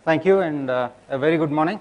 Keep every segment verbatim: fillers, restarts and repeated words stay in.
Thank you, and uh, a very good morning.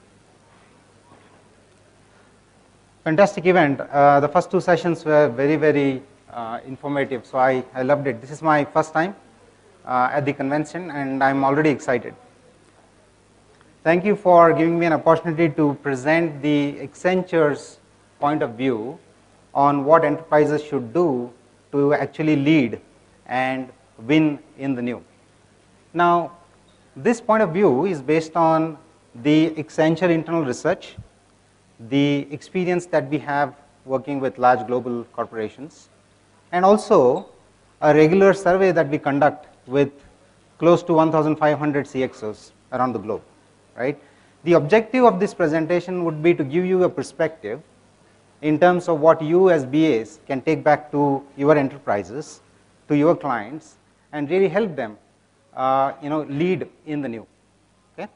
Fantastic event. Uh, the first two sessions were very, very uh, informative, so I, I loved it. This is my first time uh, at the convention, and I'm already excited. Thank you for giving me an opportunity to present the Accenture's point of view on what enterprises should do to actually lead and win in the new. Now, this point of view is based on the Accenture internal research, the experience that we have working with large global corporations, and also a regular survey that we conduct with close to one thousand five hundred C X Os around the globe. Right? The objective of this presentation would be to give you a perspective in terms of what you as B As can take back to your enterprises, to your clients, and really help them uh, you know, lead in the new. Okay?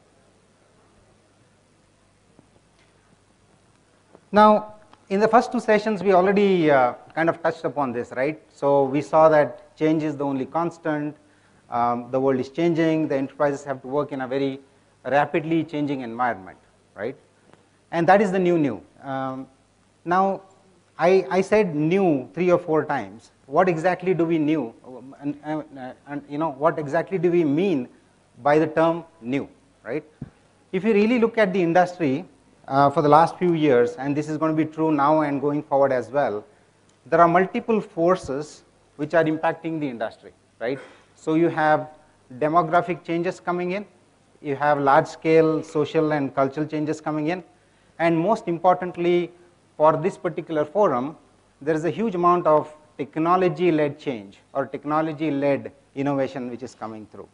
Now, in the first two sessions, we already uh, kind of touched upon this, right? So we saw that change is the only constant, um, the world is changing, the enterprises have to work in a very rapidly changing environment, right? And that is the new new. Um, now, I, I said new three or four times. What exactly do we new, and, and, and you know, what exactly do we mean by the term new, right? If you really look at the industry uh, for the last few years, and this is going to be true now and going forward as well, there are multiple forces which are impacting the industry, right? So you have demographic changes coming in, you have large-scale social and cultural changes coming in, and most importantly, for this particular forum, there is a huge amount of technology-led change or technology-led innovation which is coming through.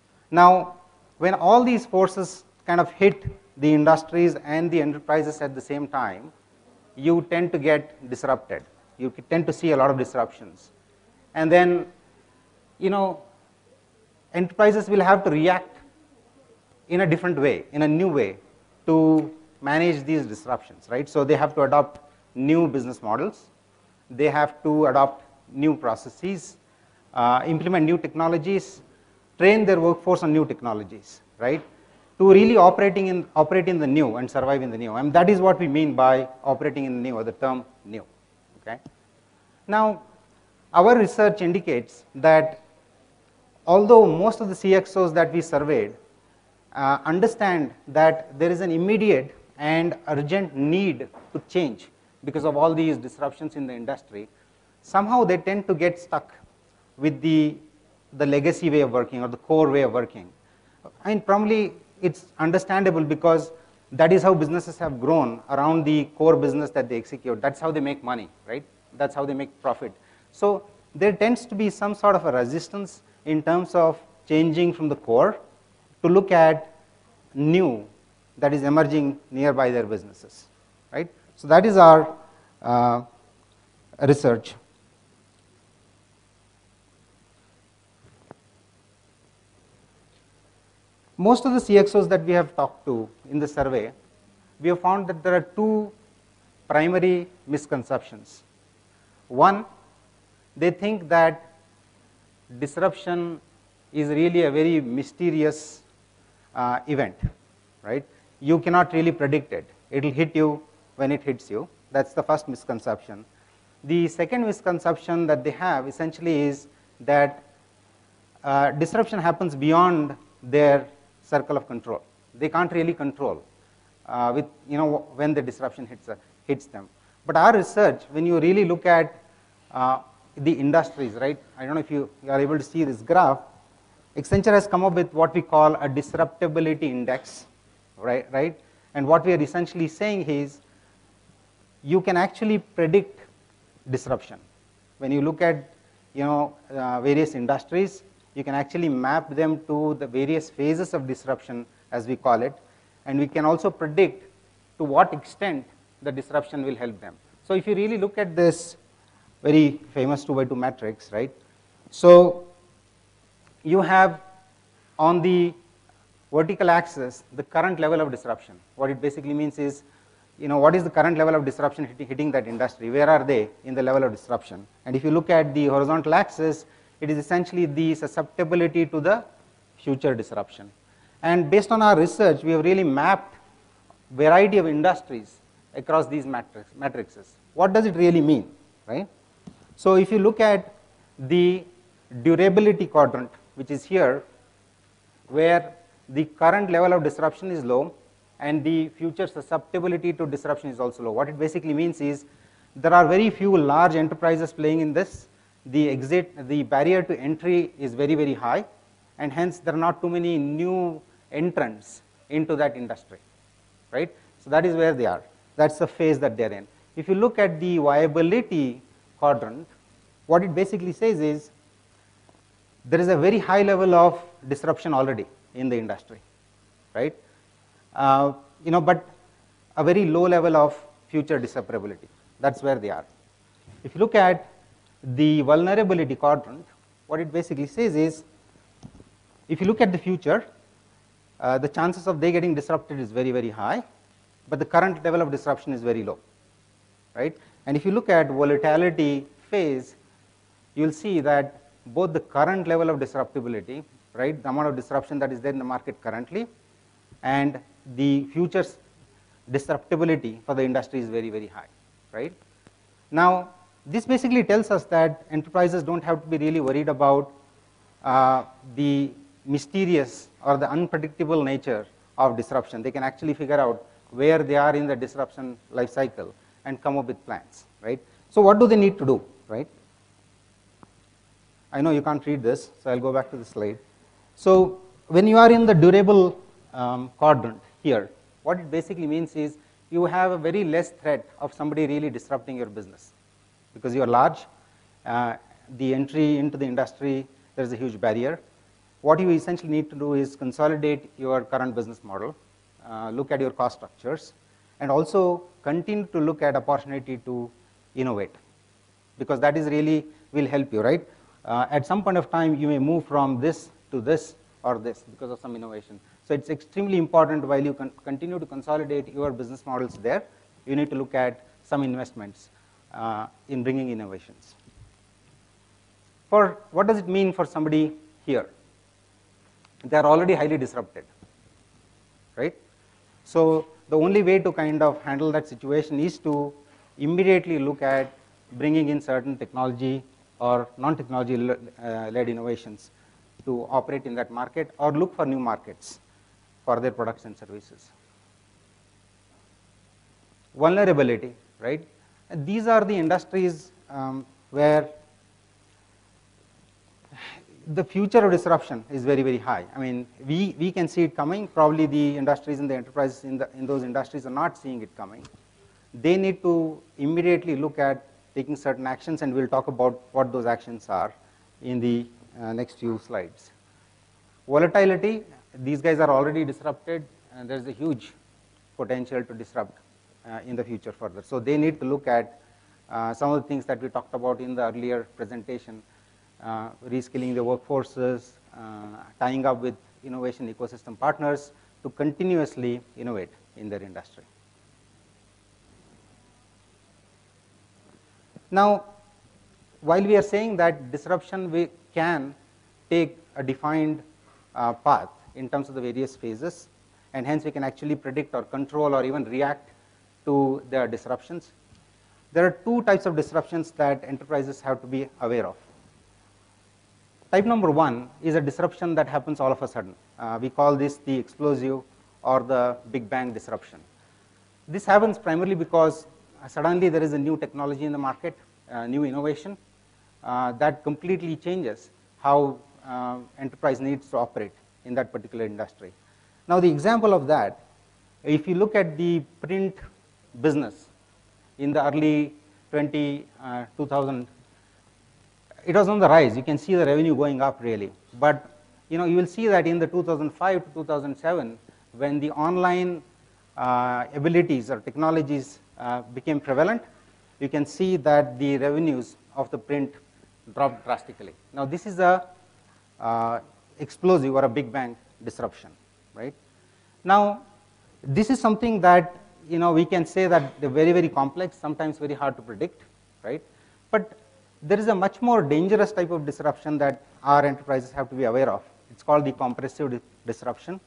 Now, when all these forces kind of hit the industries and the enterprises at the same time, you tend to get disrupted. You tend to see a lot of disruptions. And then, you know, enterprises will have to react in a different way, in a new way, to manage these disruptions, right? So they have to adopt new business models, they have to adopt new processes, uh, implement new technologies, train their workforce on new technologies, right? To really operating in, operate in the new and survive in the new. And that is what we mean by operating in the new, or the term new, okay? Now, our research indicates that although most of the C X Os that we surveyed Uh, understand that there is an immediate and urgent need to change because of all these disruptions in the industry, somehow they tend to get stuck with the, the legacy way of working or the core way of working. And probably it's understandable because that is how businesses have grown around the core business that they execute. That's how they make money, right? That's how they make profit. So there tends to be some sort of a resistance in terms of changing from the core to look at new that is emerging nearby their businesses, right? So that is our uh, research. Most of the C X Os that we have talked to in the survey, we have found that there are two primary misconceptions. One, they think that disruption is really a very mysterious uh, event, right? You cannot really predict it. It will hit you when it hits you. That's the first misconception. The second misconception that they have essentially is that uh, disruption happens beyond their circle of control. They can't really control uh, with, you know, when the disruption hits, uh, hits them. But our research, when you really look at uh, the industries, right? I don't know if you, you are able to see this graph. Accenture has come up with what we call a disruptability index, right? right? And what we are essentially saying is you can actually predict disruption. When you look at, you know, uh, various industries, you can actually map them to the various phases of disruption, as we call it, and we can also predict to what extent the disruption will help them. So if you really look at this very famous two by two matrix, right? So you have on the vertical axis the current level of disruption. What it basically means is, you know, what is the current level of disruption hitting, hitting that industry? Where are they in the level of disruption? And if you look at the horizontal axis, it is essentially the susceptibility to the future disruption. And based on our research, we have really mapped variety of industries across these matrix, matrices. What does it really mean, right? So if you look at the durability quadrant, which is here, where the current level of disruption is low and the future susceptibility to disruption is also low. What it basically means is there are very few large enterprises playing in this. The exit, the barrier to entry is very, very high, and hence there are not too many new entrants into that industry, right? So that is where they are. That's the phase that they're in. If you look at the viability quadrant, what it basically says is there is a very high level of disruption already in the industry, right? Uh, you know, but a very low level of future disruptability. That's where they are. If you look at the vulnerability quadrant, what it basically says is, if you look at the future, uh, the chances of they getting disrupted is very, very high, but the current level of disruption is very low, right? And if you look at volatility phase, you'll see that both the current level of disruptability, right, the amount of disruption that is there in the market currently, and the future's disruptability for the industry is very, very high, right? Now, this basically tells us that enterprises don't have to be really worried about uh, the mysterious or the unpredictable nature of disruption. They can actually figure out where they are in the disruption life cycle and come up with plans, right? So what do they need to do, right? I know you can't read this, so I'll go back to the slide. So when you are in the durable um, quadrant here, what it basically means is you have a very less threat of somebody really disrupting your business because you are large. Uh, the entry into the industry, there is a huge barrier. What you essentially need to do is consolidate your current business model, uh, look at your cost structures, and also continue to look at opportunity to innovate, because that is really will help you, right? Uh, at some point of time, you may move from this to this or this because of some innovation. So it's extremely important while you con continue to consolidate your business models there, you need to look at some investments uh, in bringing innovations. For what does it mean for somebody here? They are already highly disrupted, right? So the only way to kind of handle that situation is to immediately look at bringing in certain technology or non-technology uh, led innovations to operate in that market, or look for new markets for their products and services. Vulnerability, right? And these are the industries um, where the future of disruption is very, very high. I mean, we, we can see it coming. Probably the industries and the enterprises in, the, in those industries are not seeing it coming. They need to immediately look at taking certain actions, and we'll talk about what those actions are in the uh, next few slides. Volatility, these guys are already disrupted, and there's a huge potential to disrupt uh, in the future further. So they need to look at uh, some of the things that we talked about in the earlier presentation, uh, reskilling the workforces, uh, tying up with innovation ecosystem partners to continuously innovate in their industry. Now, while we are saying that disruption we can take a defined uh, path in terms of the various phases, and hence we can actually predict or control or even react to the disruptions, there are two types of disruptions that enterprises have to be aware of. Type number one is a disruption that happens all of a sudden. Uh, we call this the explosive or the Big Bang disruption. This happens primarily because uh, suddenly there is a new technology in the market, uh, new innovation uh, that completely changes how uh, enterprise needs to operate in that particular industry. Now the example of that, if you look at the print business in the early twenty, uh, two thousand, it was on the rise. You can see the revenue going up really. But you know, you will see that in the two thousand five to two thousand seven, when the online uh, abilities or technologies uh, became prevalent, you can see that the revenues of the print dropped drastically. Now this is a uh, explosive or a Big Bang disruption, right? Now this is something that, you know, we can say that they're very, very complex, sometimes very hard to predict, right? But there is a much more dangerous type of disruption that our enterprises have to be aware of. It's called the compressive di disruption.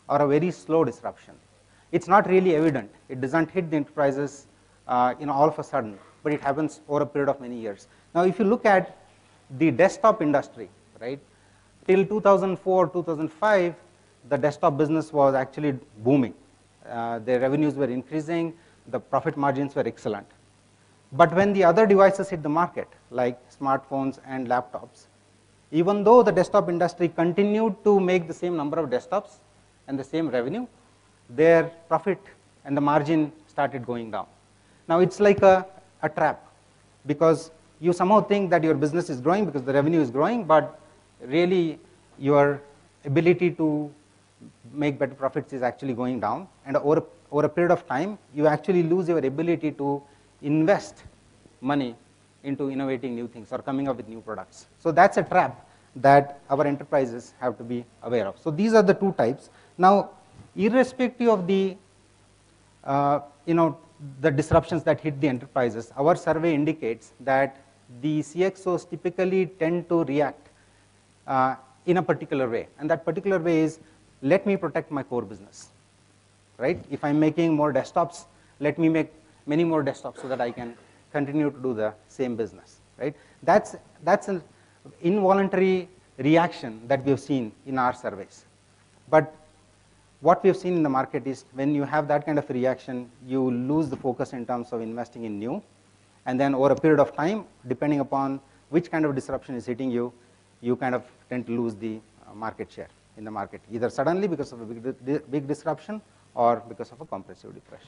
or a very slow disruption. It's not really evident. It doesn't hit the enterprises uh, you know, all of a sudden, but it happens over a period of many years. Now, if you look at the desktop industry, right, till two thousand four, two thousand five, the desktop business was actually booming. Uh, their revenues were increasing, the profit margins were excellent. But when the other devices hit the market, like smartphones and laptops, even though the desktop industry continued to make the same number of desktops and the same revenue, their profit and the margin started going down. Now, it's like a, a trap, because you somehow think that your business is growing because the revenue is growing, but really your ability to make better profits is actually going down, and over, over a period of time, you actually lose your ability to invest money into innovating new things or coming up with new products. So that's a trap that our enterprises have to be aware of. So these are the two types. Now, irrespective of the uh, you know, the disruptions that hit the enterprises, our survey indicates that the C X Os typically tend to react uh, in a particular way, and that particular way is, let me protect my core business, right? If I'm making more desktops, let me make many more desktops so that I can continue to do the same business, right? That's, that's an involuntary reaction that we have seen in our surveys. But what we have seen in the market is, when you have that kind of reaction, you lose the focus in terms of investing in new, and then over a period of time, depending upon which kind of disruption is hitting you, you kind of tend to lose the uh, market share in the market, either suddenly because of a big, di big disruption or because of a compressive depression.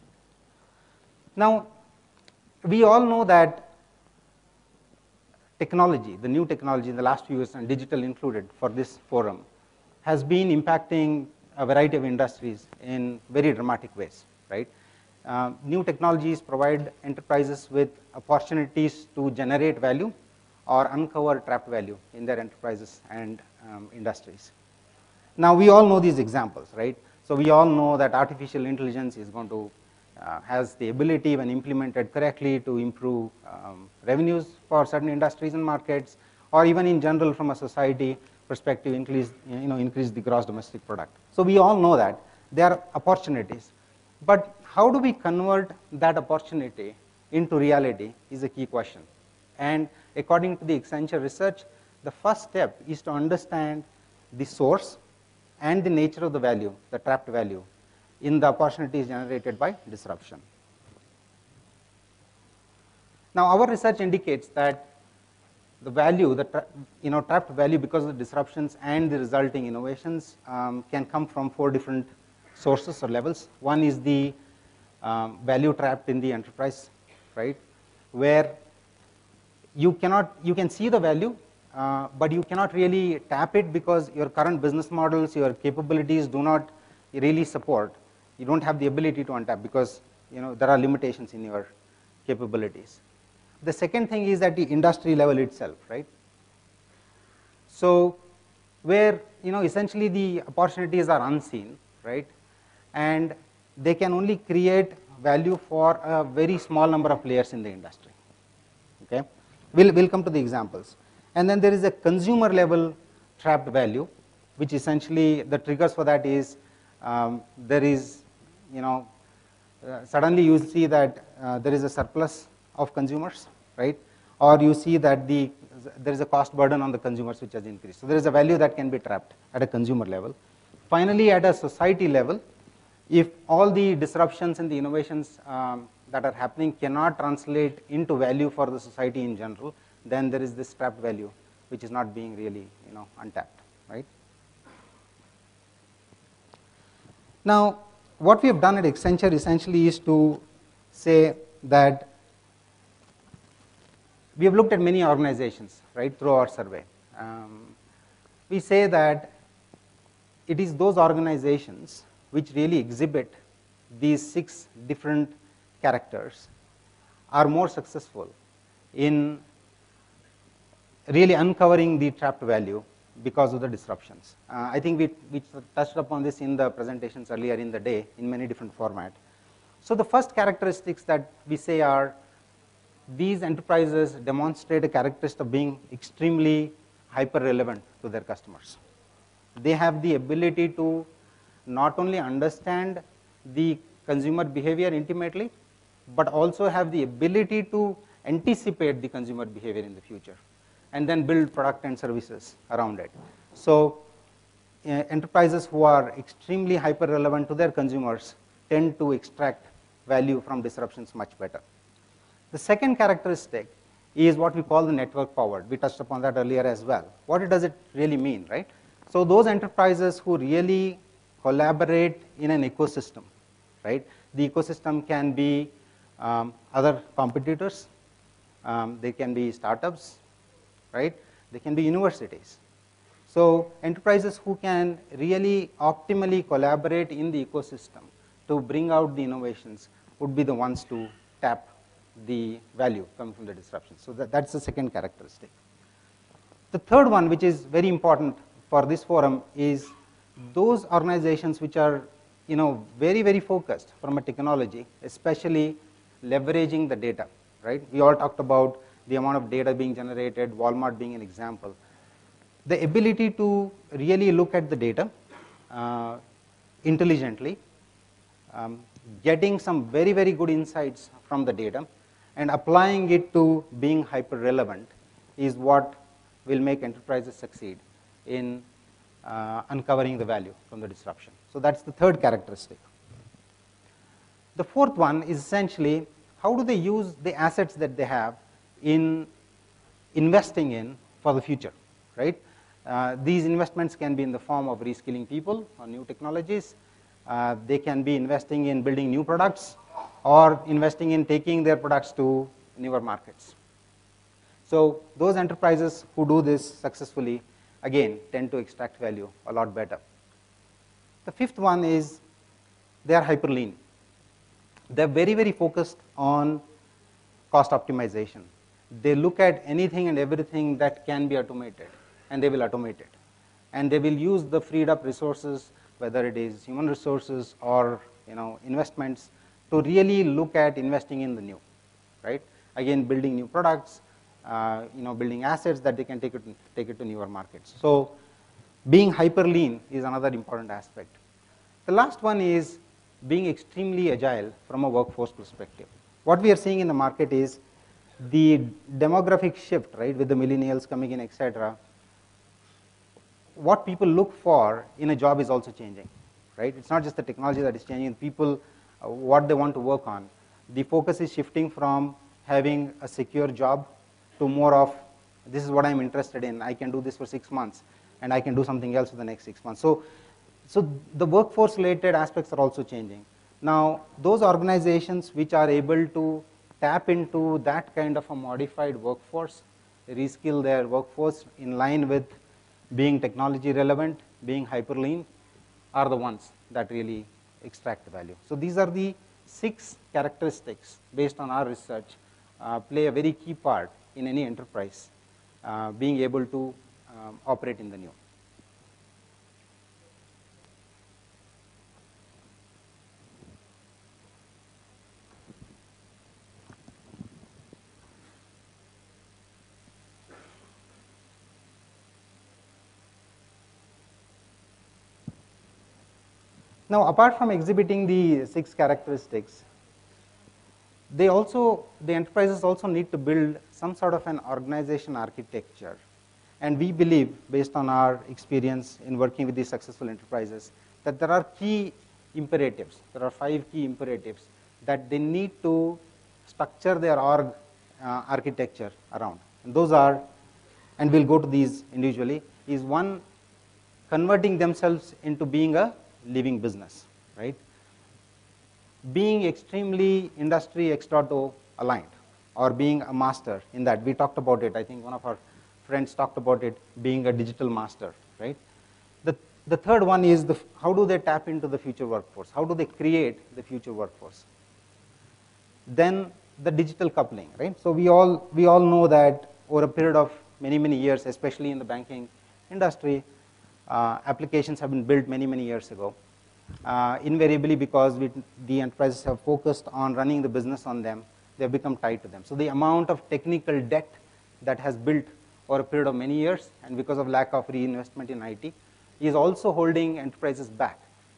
Now, we all know that technology, the new technology in the last few years, and digital included for this forum, has been impacting a variety of industries in very dramatic ways, right? Uh, new technologies provide enterprises with opportunities to generate value or uncover trapped value in their enterprises and um, industries. Now, we all know these examples, right? So we all know that artificial intelligence is going to, uh, has the ability, when implemented correctly, to improve um, revenues for certain industries and markets, or even in general from a society perspective, increase, you know, increase the gross domestic product. So we all know that there are opportunities, but how do we convert that opportunity into reality is a key question. And according to the Accenture research, the first step is to understand the source and the nature of the value, the trapped value, in the opportunities generated by disruption. Now, our research indicates that the value, the tra you know, trapped value because of the disruptions and the resulting innovations um, can come from four different sources or levels. One is the um, value trapped in the enterprise, right, where you cannot, you can see the value, Uh, but you cannot really tap it because your current business models, your capabilities do not really support. You don't have the ability to untap because, you know, there are limitations in your capabilities. The second thing is at the industry level itself, right? So where, you know, essentially the opportunities are unseen, right? And they can only create value for a very small number of players in the industry, okay? We'll, we'll come to the examples. And then there is a consumer level trapped value, which essentially the triggers for that is um, there is, you know, uh, suddenly you see that uh, there is a surplus of consumers, right? Or you see that the, there is a cost burden on the consumers which has increased. So there is a value that can be trapped at a consumer level. Finally, at a society level, if all the disruptions and the innovations um, that are happening cannot translate into value for the society in general, then there is this trapped value which is not being really, you know, untapped, right? Now, what we have done at Accenture essentially is to say that we have looked at many organizations, right, through our survey. Um, we say that it is those organizations which really exhibit these six different characters are more successful in really uncovering the trapped value because of the disruptions. Uh, I think we, we touched upon this in the presentations earlier in the day in many different formats. So the first characteristics that we say are these enterprises demonstrate a characteristic of being extremely hyper relevant to their customers. They have the ability to not only understand the consumer behavior intimately, but also have the ability to anticipate the consumer behavior in the future, and then build product and services around it. So uh, enterprises who are extremely hyper relevant to their consumers tend to extract value from disruptions much better. The second characteristic is what we call the network powered. We touched upon that earlier as well. What does it really mean, right? So those enterprises who really collaborate in an ecosystem, right? The ecosystem can be um, other competitors, um, they can be startups, right? They can be universities. So enterprises who can really optimally collaborate in the ecosystem to bring out the innovations would be the ones to tap the value coming from the disruption. So that, that's the second characteristic. The third one, which is very important for this forum, is those organizations which are, you know, very, very focused from a technology, especially leveraging the data, right? We all talked about the amount of data being generated, Walmart being an example. The ability to really look at the data uh, intelligently, um, getting some very, very good insights from the data, and applying it to being hyper relevant is what will make enterprises succeed in uh, uncovering the value from the disruption. So that's the third characteristic. The fourth one is essentially how do they use the assets that they have in investing in for the future, right? Uh, these investments can be in the form of reskilling people on new technologies. Uh, they can be investing in building new products, or investing in taking their products to newer markets. So those enterprises who do this successfully, again, tend to extract value a lot better. The fifth one is they are hyper lean. They're very, very focused on cost optimization. They look at anything and everything that can be automated, and they will automate it. And they will use the freed up resources, whether it is human resources or, you know, investments, to really look at investing in the new, right? Again, building new products, uh, you know, building assets that they can take it, take it to newer markets. So being hyper lean is another important aspect. The last one is being extremely agile from a workforce perspective. What we are seeing in the market is the demographic shift, right, with the millennials coming in, et cetera. What people look for in a job is also changing, right? It's not just the technology that is changing, people, uh, what they want to work on. The focus is shifting from having a secure job to more of, this is what I'm interested in, I can do this for six months, and I can do something else for the next six months. So, so the workforce related aspects are also changing. Now, those organizations which are able to tap into that kind of a modified workforce, reskill their workforce in line with being technology relevant, being hyper lean, are the ones that really extract the value. So these are the six characteristics based on our research, uh, play a very key part in any enterprise uh, being able to um, operate in the new. Now, apart from exhibiting the six characteristics, they also, the enterprises also need to build some sort of an organization architecture. And we believe, based on our experience in working with these successful enterprises, that there are key imperatives. There are five key imperatives that they need to structure their org uh, architecture around. And those are, and we'll go to these individually, is one, converting themselves into being a living business, right? Being extremely industry X point oh aligned, or being a master in that. We talked about it, I think one of our friends talked about it, being a digital master, right? The, the third one is the, how do they tap into the future workforce? How do they create the future workforce? Then the digital coupling, right? So we all, we all know that over a period of many, many years, especially in the banking industry, uh, applications have been built many, many years ago. Uh, invariably, because we, the enterprises have focused on running the business on them, they have become tied to them. So the amount of technical debt that has built over a period of many years, and because of lack of reinvestment in I T, is also holding enterprises back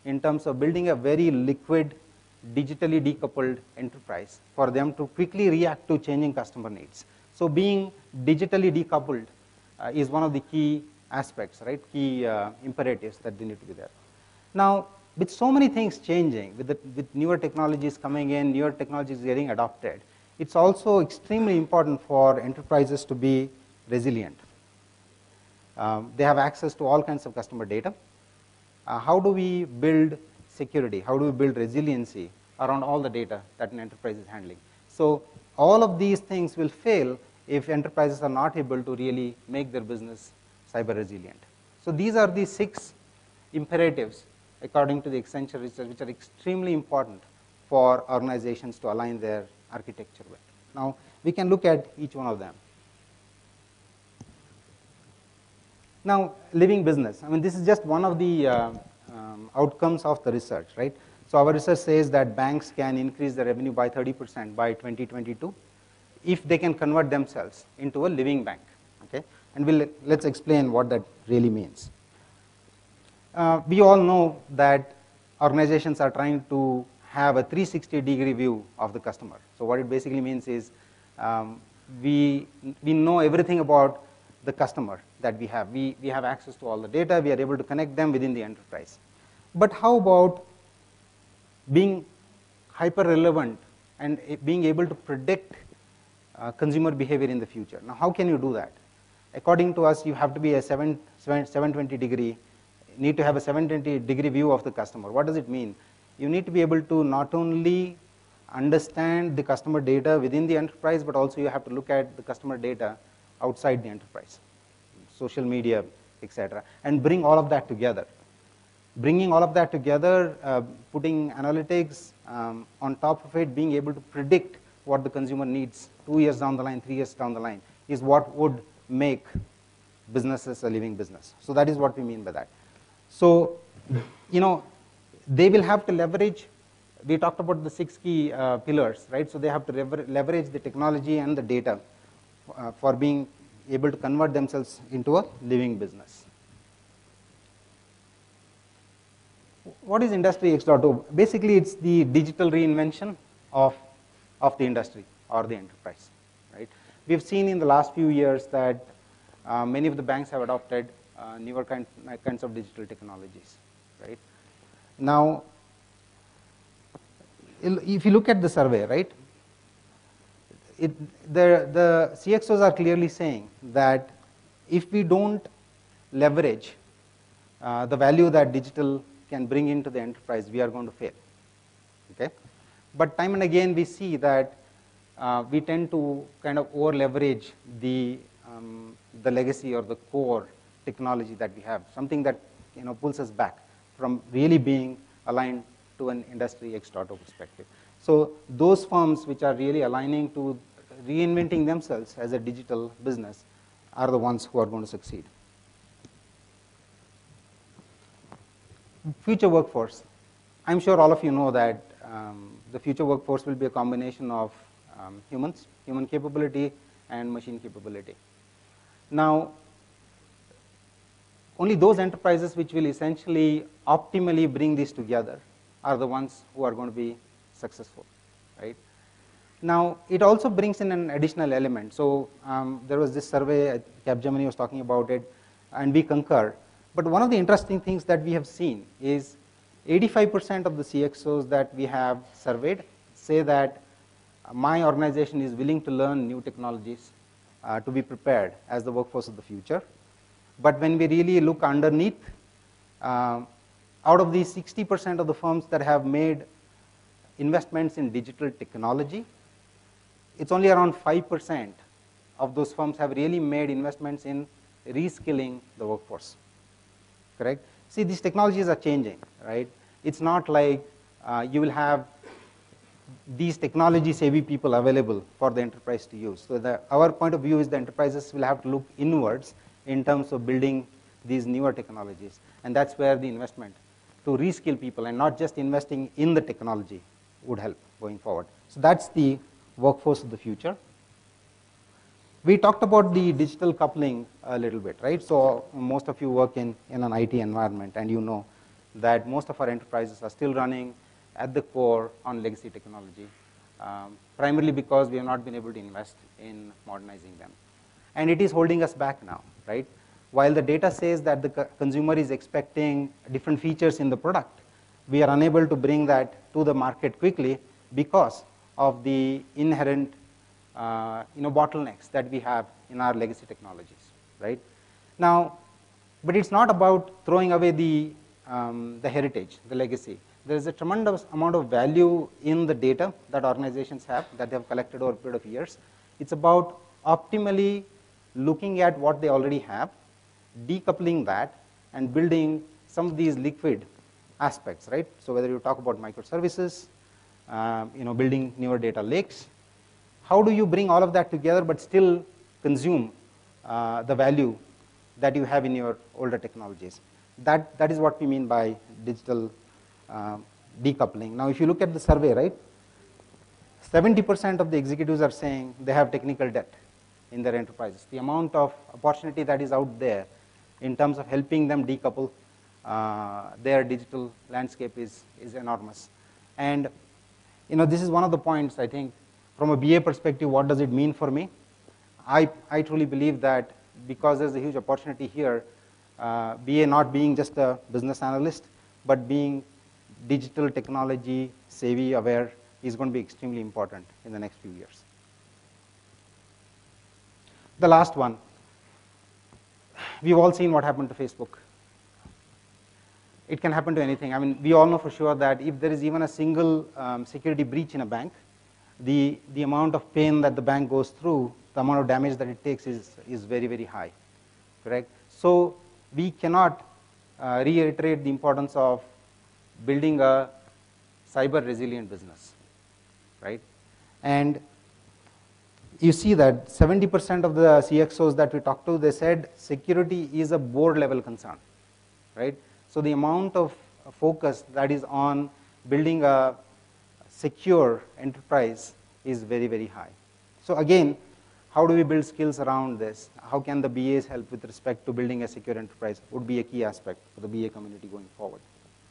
in terms of building a very liquid, digitally decoupled enterprise for them to quickly react to changing customer needs. So being digitally decoupled uh, is one of the key aspects, right? Key uh, imperatives that they need to be there. Now, with so many things changing, with, the, with newer technologies coming in, newer technologies getting adopted, it's also extremely important for enterprises to be resilient. Um, they have access to all kinds of customer data. Uh, how do we build security? How do we build resiliency around all the data that an enterprise is handling? So all of these things will fail if enterprises are not able to really make their business cyber resilient. So these are the six imperatives, according to the Accenture research, which are extremely important for organizations to align their architecture with. Now, we can look at each one of them. Now, living business. I mean, this is just one of the uh, um, outcomes of the research, right? So our research says that banks can increase their revenue by thirty percent by twenty twenty-two if they can convert themselves into a living bank, okay? And we'll, let's explain what that really means. Uh, we all know that organizations are trying to have a three sixty degree view of the customer. So what it basically means is um, we, we know everything about the customer that we have. We, we have access to all the data. We are able to connect them within the enterprise. But how about being hyper relevant and being able to predict uh, consumer behavior in the future? Now, how can you do that? According to us, you have to be a seven, seven twenty degree, need to have a seven twenty degree view of the customer. What does it mean? You need to be able to not only understand the customer data within the enterprise, but also you have to look at the customer data outside the enterprise, social media, et cetera, and bring all of that together. Bringing all of that together, uh, putting analytics um, on top of it, being able to predict what the consumer needs two years down the line, three years down the line, is what would make businesses a living business. So that is what we mean by that. So, you know, they will have to leverage, we talked about the six key uh, pillars, right? So they have to leverage the technology and the data uh, for being able to convert themselves into a living business. What is Industry X point oh? Basically, it's the digital reinvention of, of the industry or the enterprise, right? We've seen in the last few years that uh, many of the banks have adopted uh, newer kind, kinds of digital technologies, right? Now, if you look at the survey, right, it, the, the C X Os are clearly saying that if we don't leverage uh, the value that digital can bring into the enterprise, we are going to fail, okay? But time and again, we see that uh, we tend to kind of over leverage the, um, the legacy or the core technology that we have, something that, you know, pulls us back from really being aligned to an Industry X point oh perspective. So those firms which are really aligning to reinventing themselves as a digital business are the ones who are going to succeed. Future workforce. I'm sure all of you know that um, the future workforce will be a combination of um, humans, human capability, and machine capability. Now, only those enterprises which will essentially optimally bring these together are the ones who are going to be successful, right? Now, it also brings in an additional element. So um, there was this survey, Capgemini was talking about it, and we concur. But one of the interesting things that we have seen is eighty-five percent of the C X Os that we have surveyed say that my organization is willing to learn new technologies uh, to be prepared as the workforce of the future. But when we really look underneath, uh, out of these sixty percent of the firms that have made investments in digital technology, it's only around five percent of those firms have really made investments in reskilling the workforce. Correct? See, these technologies are changing, right? It's not like uh, you will have these technology-savvy people available for the enterprise to use. So the, our point of view is the enterprises will have to look inwards in terms of building these newer technologies. And that's where the investment to reskill people and not just investing in the technology would help going forward. So that's the workforce of the future. We talked about the digital coupling a little bit, right? So most of you work in, in an I T environment, and you know that most of our enterprises are still running at the core on legacy technology, um, primarily because we have not been able to invest in modernizing them. And it is holding us back now, right? While the data says that the co consumer is expecting different features in the product, we are unable to bring that to the market quickly because of the inherent uh, you know, bottlenecks that we have in our legacy technologies, right? Now, but it's not about throwing away the, um, the heritage, the legacy. There is a tremendous amount of value in the data that organizations have, that they have collected over a period of years. It's about optimally looking at what they already have, decoupling that, and building some of these liquid aspects, right? So whether you talk about microservices, um, you know, building newer data lakes, how do you bring all of that together but still consume uh, the value that you have in your older technologies? That, that is what we mean by digital uh, decoupling. Now, if you look at the survey, right, seventy percent of the executives are saying they have technical debt in their enterprises. The amount of opportunity that is out there in terms of helping them decouple uh, their digital landscape is, is enormous. And you know, this is one of the points, I think, from a B A perspective, what does it mean for me? I, I truly believe that because there's a huge opportunity here, uh, B A not being just a business analyst, but being digital technology savvy aware is going to be extremely important in the next few years. The last one, we've all seen what happened to Facebook. It can happen to anything. I mean, we all know for sure that if there is even a single um, security breach in a bank, the, the amount of pain that the bank goes through, the amount of damage that it takes is, is very, very high, correct? So we cannot uh, reiterate the importance of building a cyber resilient business, right? And you see that seventy percent of the C X Os that we talked to, they said security is a board level concern, right? So the amount of focus that is on building a secure enterprise is very, very high. So again, how do we build skills around this? How can the B As help with respect to building a secure enterprise would be a key aspect for the B A community going forward.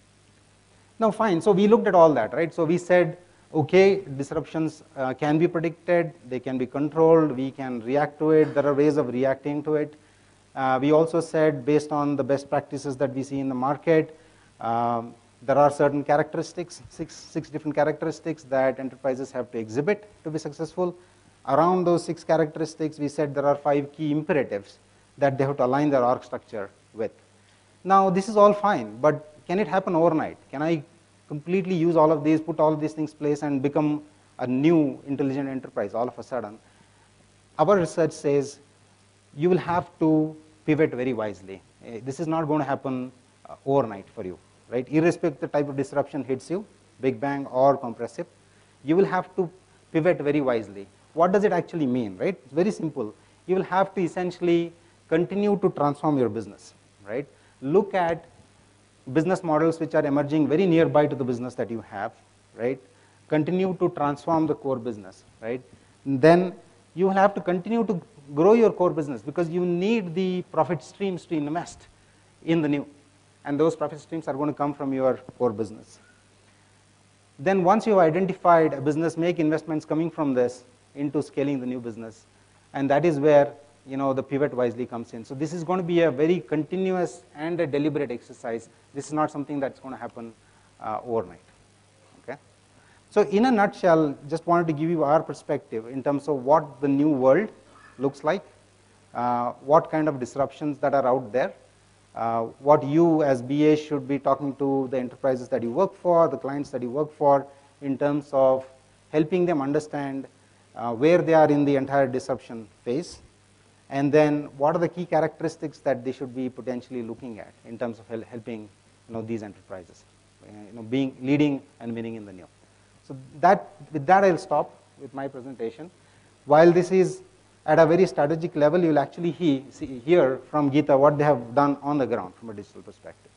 Now fine, so we looked at all that, right? So we said, okay, disruptions uh, can be predicted, they can be controlled, we can react to it, there are ways of reacting to it. Uh, we also said, based on the best practices that we see in the market, um, there are certain characteristics, six, six different characteristics that enterprises have to exhibit to be successful. Around those six characteristics, we said there are five key imperatives that they have to align their org structure with. Now, this is all fine, but can it happen overnight? Can I completely use all of these, put all of these things in place and become a new intelligent enterprise all of a sudden? Our research says you will have to pivot very wisely. Uh, this is not going to happen uh, overnight for you, right? Irrespective of the type of disruption hits you, big bang or compressive, you will have to pivot very wisely. What does it actually mean, right? It's very simple. You will have to essentially continue to transform your business, right? Look at business models which are emerging very nearby to the business that you have, right? Continue to transform the core business, right? And then you will have to continue to grow your core business because you need the profit streams to invest in the new. And those profit streams are going to come from your core business. Then once you've identified a business, make investments coming from this into scaling the new business. And that is where, you know, the pivot wisely comes in. So this is going to be a very continuous and a deliberate exercise. This is not something that's going to happen uh, overnight. Okay? So in a nutshell, just wanted to give you our perspective in terms of what the new world looks like, uh, what kind of disruptions that are out there, uh, what you as B A should be talking to the enterprises that you work for, the clients that you work for, in terms of helping them understand uh, where they are in the entire disruption phase, and then what are the key characteristics that they should be potentially looking at in terms of helping, you know, these enterprises, you know, being leading and winning in the new. So that, with that I'll stop with my presentation. While this is at a very strategic level, you will actually he, see, hear from Geeta what they have done on the ground from a digital perspective.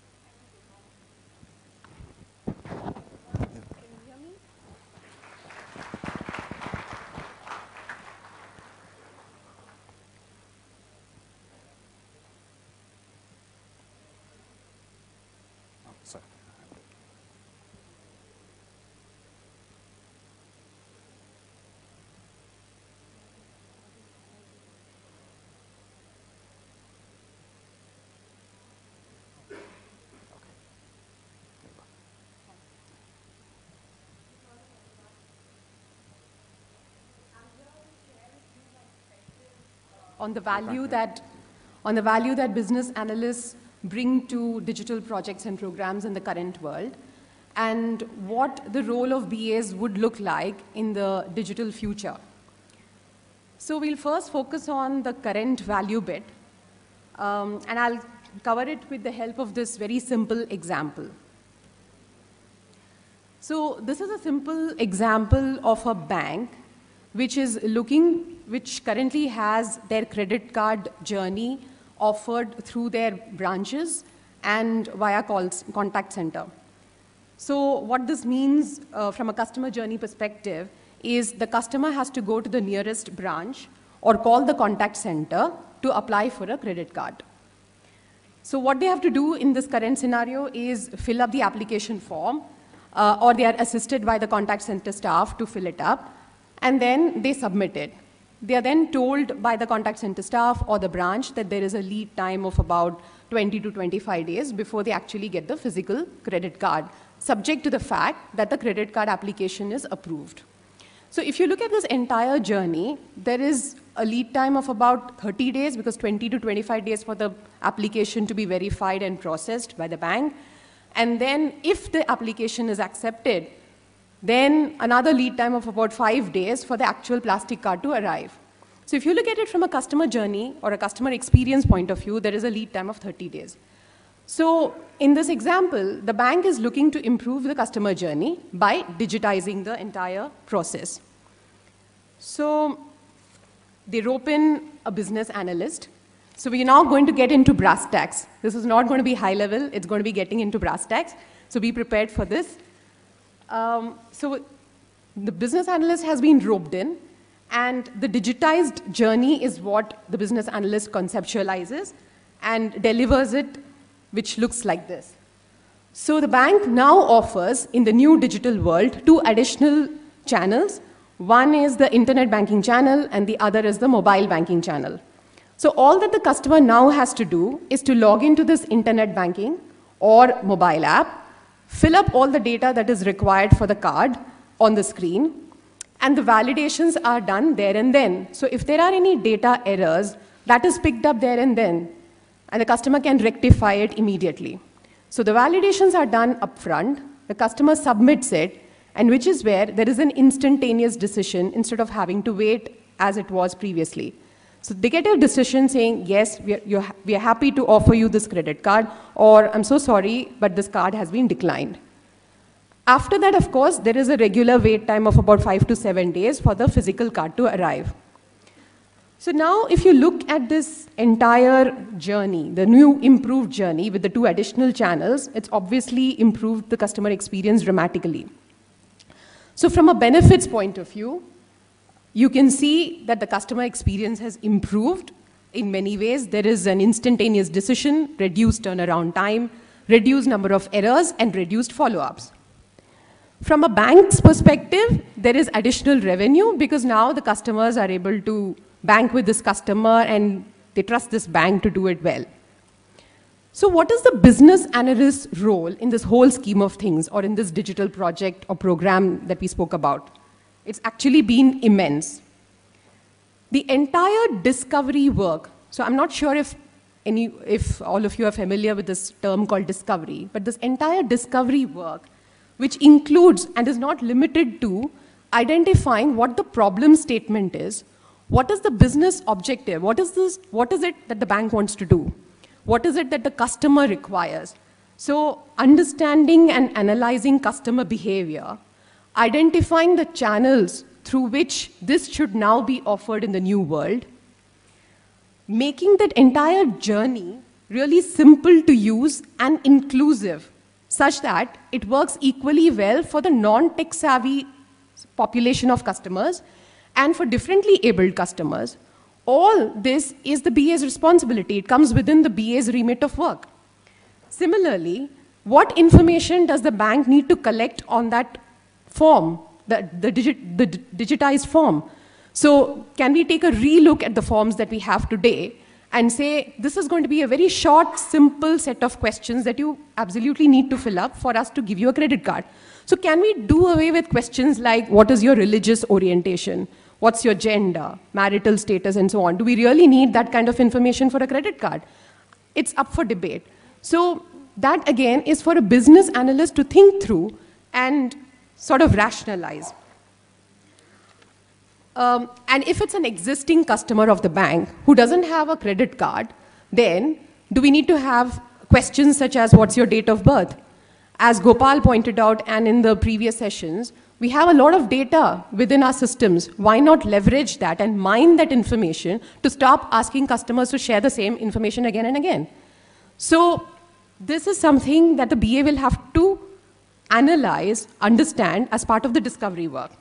Sorry. on the value that, on the value that business analysts bring to digital projects and programs in the current world, and what the role of B As would look like in the digital future. So we'll first focus on the current value bit, um, and I'll cover it with the help of this very simple example. So this is a simple example of a bank which is looking, which currently has their credit card journey offered through their branches and via calls, contact center. So what this means uh, from a customer journey perspective is the customer has to go to the nearest branch or call the contact center to apply for a credit card. So what they have to do in this current scenario is fill up the application form, uh, or they are assisted by the contact center staff to fill it up, and then they submit it. They are then told by the contact center staff or the branch that there is a lead time of about twenty to twenty-five days before they actually get the physical credit card, subject to the fact that the credit card application is approved. So if you look at this entire journey, there is a lead time of about thirty days, because twenty to twenty-five days for the application to be verified and processed by the bank. And then if the application is accepted, then another lead time of about five days for the actual plastic card to arrive. So if you look at it from a customer journey or a customer experience point of view, there is a lead time of thirty days. So in this example, the bank is looking to improve the customer journey by digitizing the entire process. So they rope in a business analyst. So we're now going to get into brass tacks. This is not going to be high level, it's going to be getting into brass tacks. So be prepared for this. Um, so the business analyst has been roped in, and the digitized journey is what the business analyst conceptualizes and delivers it, which looks like this. So the bank now offers, in the new digital world, two additional channels. One is the internet banking channel, and the other is the mobile banking channel. So all that the customer now has to do is to log into this internet banking or mobile app, fill up all the data that is required for the card on the screen, and the validations are done there and then. So if there are any data errors, that is picked up there and then, and the customer can rectify it immediately. So the validations are done upfront, the customer submits it, and which is where there is an instantaneous decision instead of having to wait as it was previously. So they get a decision saying, yes, we are, you're, we are happy to offer you this credit card, or I'm so sorry, but this card has been declined. After that, of course, there is a regular wait time of about five to seven days for the physical card to arrive. So now if you look at this entire journey, the new improved journey with the two additional channels, it's obviously improved the customer experience dramatically. So from a benefits point of view, you can see that the customer experience has improved in many ways. There is an instantaneous decision, reduced turnaround time, reduced number of errors, and reduced follow-ups. From a bank's perspective, there is additional revenue because now the customers are able to bank with this customer and they trust this bank to do it well. So what is the business analyst's role in this whole scheme of things, or in this digital project or program that we spoke about? It's actually been immense. The entire discovery work, so I'm not sure if, any, if all of you are familiar with this term called discovery, but this entire discovery work, which includes and is not limited to identifying what the problem statement is, what is the business objective, what is, this, what is it that the bank wants to do, what is it that the customer requires. So understanding and analyzing customer behavior, identifying the channels through which this should now be offered in the new world, making that entire journey really simple to use and inclusive, such that it works equally well for the non-tech savvy population of customers and for differently abled customers. All this is the B A's responsibility. It comes within the B A's remit of work. Similarly, what information does the bank need to collect on that form, the, the, digit, the digitized form? So can we take a relook at the forms that we have today and say, this is going to be a very short, simple set of questions that you absolutely need to fill up for us to give you a credit card. So can we do away with questions like, what is your religious orientation? What's your gender, marital status, and so on? Do we really need that kind of information for a credit card? It's up for debate. So that, again, is for a business analyst to think through and sort of rationalize. Um, and if it's an existing customer of the bank who doesn't have a credit card, then do we need to have questions such as, what's your date of birth? As Gopal pointed out, and in the previous sessions, we have a lot of data within our systems. Why not leverage that and mine that information to stop asking customers to share the same information again and again? So this is something that the B A will have to analyze, understand as part of the discovery work.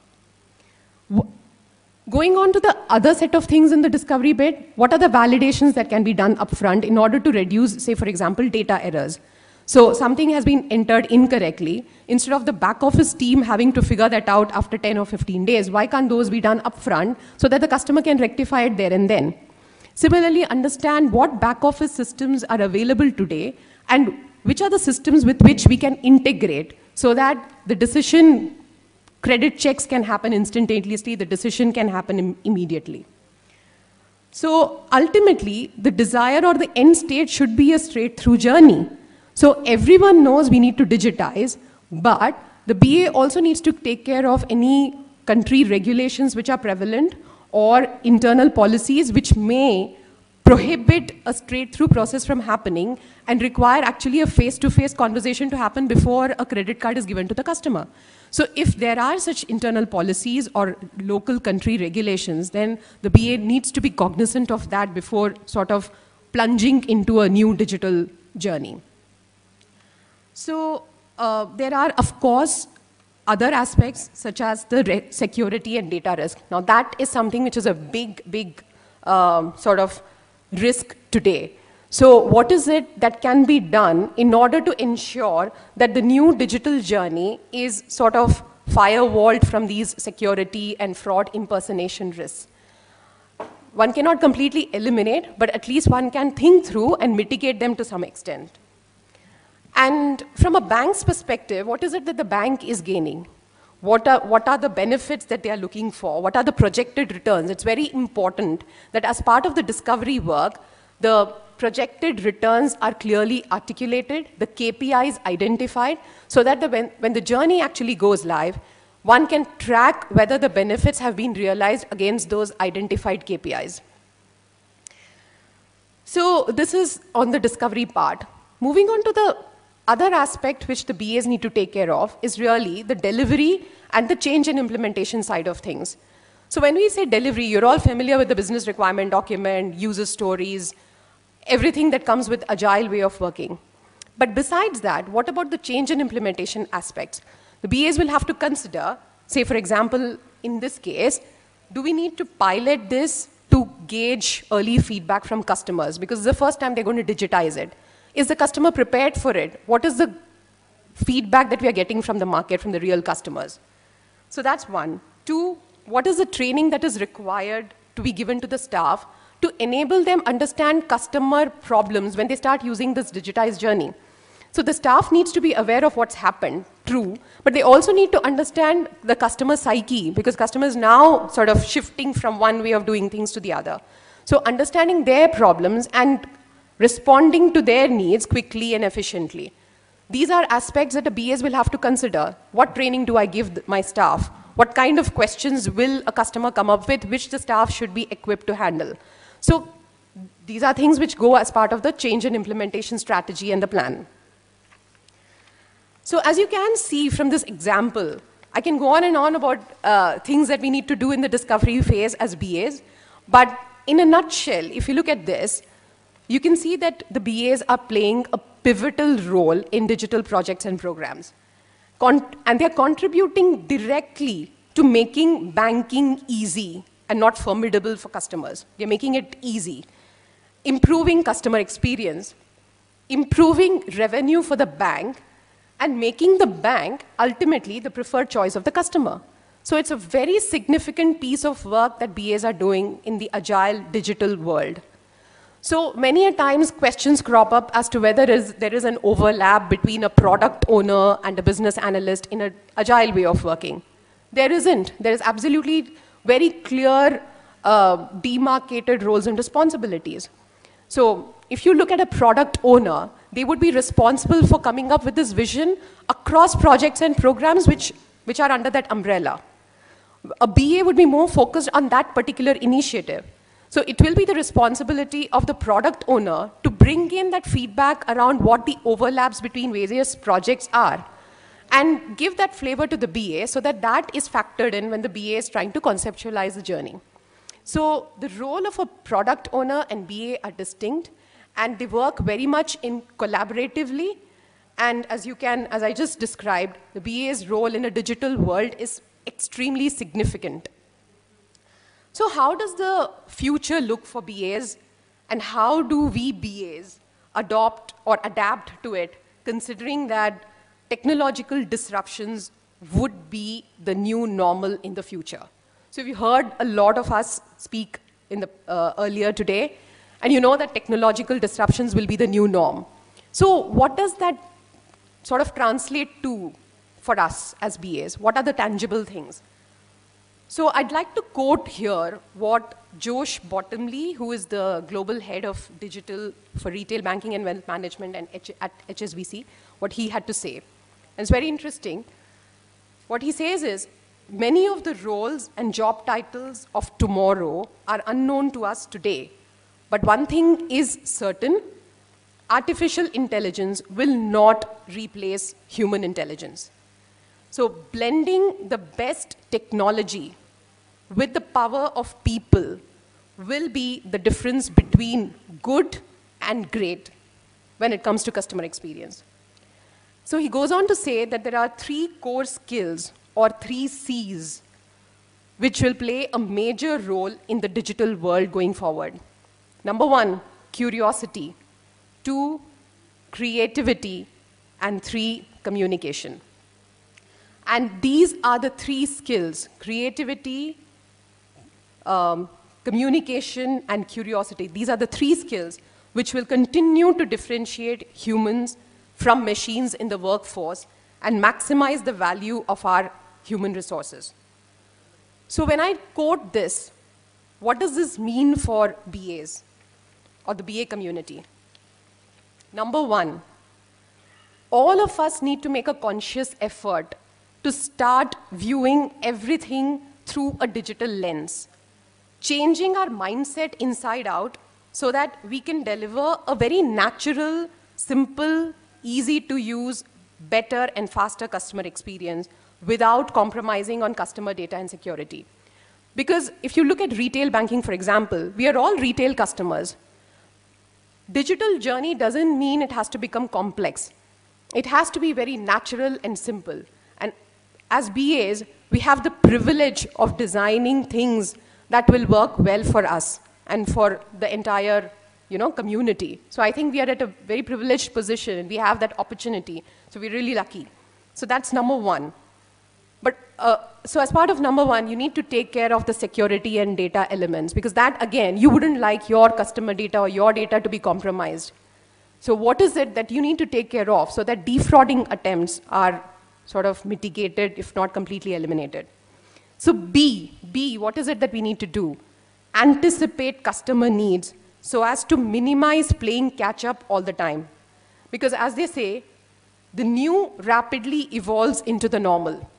Going on to the other set of things in the discovery bit, what are the validations that can be done upfront in order to reduce, say, for example, data errors? So something has been entered incorrectly. Instead of the back office team having to figure that out after ten or fifteen days, why can't those be done upfront so that the customer can rectify it there and then? Similarly, understand what back office systems are available today and which are the systems with which we can integrate so that the decision, credit checks can happen instantaneously, the decision can happen im- immediately. So ultimately, the desire or the end state should be a straight-through journey. So everyone knows we need to digitize, but the B A also needs to take care of any country regulations which are prevalent or internal policies which may prohibit a straight-through process from happening and require actually a face-to-face conversation to happen before a credit card is given to the customer. So if there are such internal policies or local country regulations, then the B A needs to be cognizant of that before sort of plunging into a new digital journey. So uh, there are, of course, other aspects such as the security and data risk. Now that is something which is a big, big um, sort of risk today. So what is it that can be done in order to ensure that the new digital journey is sort of firewalled from these security and fraud impersonation risks? One cannot completely eliminate, but at least one can think through and mitigate them to some extent. And from a bank's perspective, what is it that the bank is gaining? What are, what are the benefits that they are looking for? What are the projected returns? It's very important that as part of the discovery work, the projected returns are clearly articulated, the K P Is identified, so that the, when, when the journey actually goes live, one can track whether the benefits have been realized against those identified K P Is. So this is on the discovery part. Moving on to the other aspect which the B As need to take care of is really the delivery and the change and implementation side of things. So when we say delivery, you're all familiar with the business requirement document, user stories, everything that comes with agile way of working. But besides that, what about the change and implementation aspects? The B As will have to consider, say for example, in this case, do we need to pilot this to gauge early feedback from customers? Because it's the first time they're going to digitize it. Is the customer prepared for it? What is the feedback that we are getting from the market, from the real customers? So that's one. Two, what is the training that is required to be given to the staff to enable them understand customer problems when they start using this digitized journey? So the staff needs to be aware of what's happened, true, but they also need to understand the customer psyche, because customers now sort of shifting from one way of doing things to the other. So understanding their problems and responding to their needs quickly and efficiently. These are aspects that the B As will have to consider. What training do I give my staff? What kind of questions will a customer come up with, which the staff should be equipped to handle? So these are things which go as part of the change and implementation strategy and the plan. So as you can see from this example, I can go on and on about uh, things that we need to do in the discovery phase as B As, but in a nutshell, if you look at this, you can see that the B As are playing a pivotal role in digital projects and programs. Con and they're contributing directly to making banking easy and not formidable for customers. They're making it easy, improving customer experience, improving revenue for the bank, and making the bank ultimately the preferred choice of the customer. So it's a very significant piece of work that B As are doing in the agile digital world. So many a times questions crop up as to whether is, there is an overlap between a product owner and a business analyst in an agile way of working. There isn't. There is absolutely, very clear uh, demarcated roles and responsibilities. So if you look at a product owner, they would be responsible for coming up with this vision across projects and programs which, which are under that umbrella. A B A would be more focused on that particular initiative. So it will be the responsibility of the product owner to bring in that feedback around what the overlaps between various projects are and give that flavor to the B A so that that is factored in when the B A is trying to conceptualize the journey. So the role of a product owner and B A are distinct, and they work very much in collaboratively. And as you can, as I just described, the B A's role in a digital world is extremely significant. So how does the future look for B As, and how do we B As adopt or adapt to it, considering that technological disruptions would be the new normal in the future? So we heard a lot of us speak in the, uh, earlier today, and you know that technological disruptions will be the new norm. So what does that sort of translate to for us as B As? What are the tangible things? So I'd like to quote here what Josh Bottomley, who is the global head of digital for retail banking and wealth management and H at H S B C, what he had to say. And it's very interesting. What he says is, many of the roles and job titles of tomorrow are unknown to us today. But one thing is certain: artificial intelligence will not replace human intelligence. So blending the best technology with the power of people will be the difference between good and great when it comes to customer experience. So he goes on to say that there are three core skills, or three C's, which will play a major role in the digital world going forward. Number one, curiosity. Two, creativity. And three, communication. And these are the three skills: creativity, um, communication, and curiosity. These are the three skills which will continue to differentiate humans from machines in the workforce and maximize the value of our human resources. So when I quote this, what does this mean for B As or the B A community? Number one, all of us need to make a conscious effort to start viewing everything through a digital lens, changing our mindset inside out so that we can deliver a very natural, simple, easy to use, better and faster customer experience without compromising on customer data and security. Because if you look at retail banking, for example, we are all retail customers. Digital journey doesn't mean it has to become complex. It has to be very natural and simple. And as B As, we have the privilege of designing things that will work well for us and for the entire, you know, community. So I think we are at a very privileged position, and we have that opportunity. So we're really lucky. So that's number one. But uh, so as part of number one, you need to take care of the security and data elements, because that, again, you wouldn't like your customer data or your data to be compromised. So what is it that you need to take care of so that defrauding attempts are sort of mitigated, if not completely eliminated? So B, B, what is it that we need to do? Anticipate customer needs so as to minimize playing catch up all the time. Because as they say, the new rapidly evolves into the normal.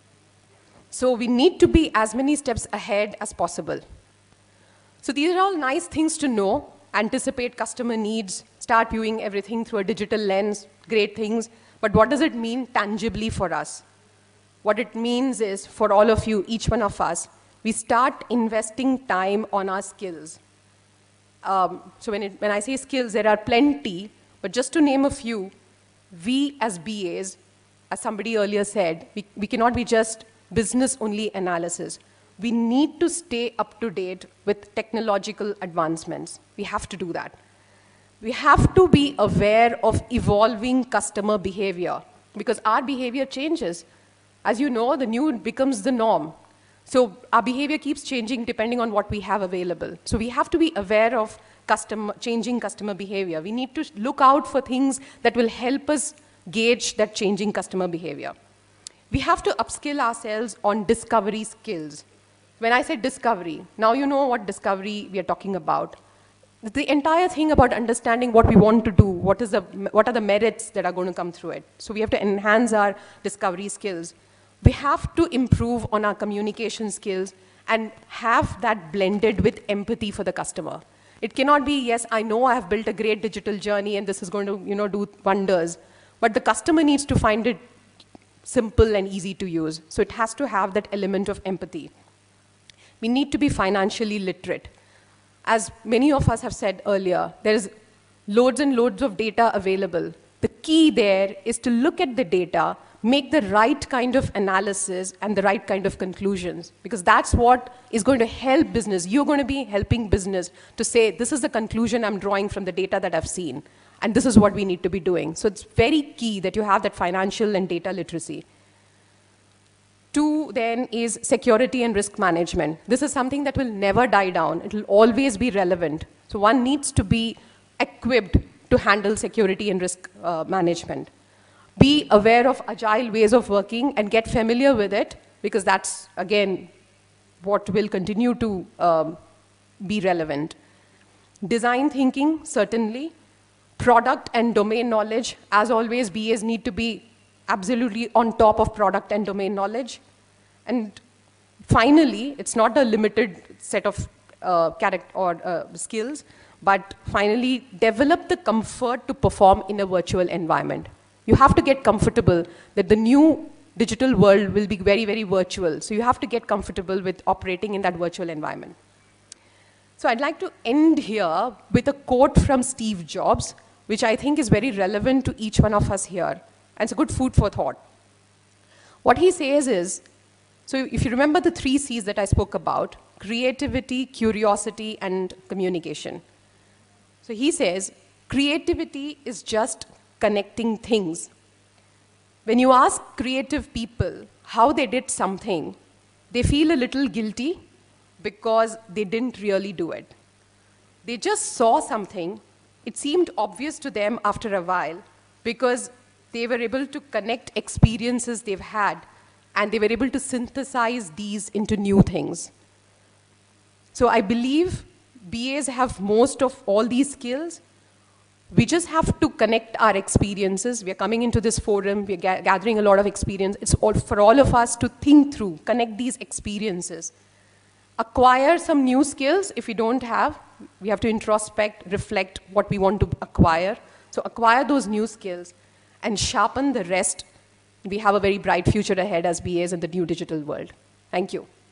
So we need to be as many steps ahead as possible. So these are all nice things to know. Anticipate customer needs, start viewing everything through a digital lens, great things. But what does it mean tangibly for us? What it means is, for all of you, each one of us, we start investing time on our skills. Um, so when, it, when I say skills, there are plenty, but just to name a few, we as B As, as somebody earlier said, we, we cannot be just business-only analysis. We need to stay up to date with technological advancements. We have to do that. We have to be aware of evolving customer behavior, because our behavior changes. As you know, the new becomes the norm. So our behavior keeps changing depending on what we have available. So we have to be aware of customer, changing customer behavior. We need to look out for things that will help us gauge that changing customer behavior. We have to upskill ourselves on discovery skills. When I say discovery, now you know what discovery we are talking about. The entire thing about understanding what we want to do, what, is the, what are the merits that are going to come through it. So we have to enhance our discovery skills. We have to improve on our communication skills and have that blended with empathy for the customer. It cannot be, yes, I know I have built a great digital journey and this is going to, you know, do wonders, but the customer needs to find it simple and easy to use. So it has to have that element of empathy. We need to be financially literate. As many of us have said earlier, there's loads and loads of data available. The key there is to look at the data, make the right kind of analysis and the right kind of conclusions, because that's what is going to help business. You're going to be helping business to say, this is the conclusion I'm drawing from the data that I've seen, and this is what we need to be doing. So it's very key that you have that financial and data literacy. Two then is security and risk management. This is something that will never die down. It will always be relevant. So one needs to be equipped to handle security and risk uh, management. Be aware of agile ways of working and get familiar with it, because that's, again, what will continue to um, be relevant. Design thinking, certainly. Product and domain knowledge. As always, B As need to be absolutely on top of product and domain knowledge. And finally, it's not a limited set of uh, character or uh, skills, but finally, develop the comfort to perform in a virtual environment. You have to get comfortable that the new digital world will be very, very virtual. So you have to get comfortable with operating in that virtual environment. So I'd like to end here with a quote from Steve Jobs, which I think is very relevant to each one of us here. And it's a good food for thought. What he says is, so if you remember the three C's that I spoke about, creativity, curiosity, and communication. So he says, creativity is just connecting things. When you ask creative people how they did something, they feel a little guilty because they didn't really do it. They just saw something. It seemed obvious to them after a while because they were able to connect experiences they've had, and they were able to synthesize these into new things. So I believe B As have most of all these skills. We just have to connect our experiences. We're coming into this forum, we're ga gathering a lot of experience. It's all for all of us to think through, connect these experiences. Acquire some new skills if we don't have. We have to introspect, reflect what we want to acquire. So acquire those new skills and sharpen the rest. We have a very bright future ahead as B As in the new digital world. Thank you.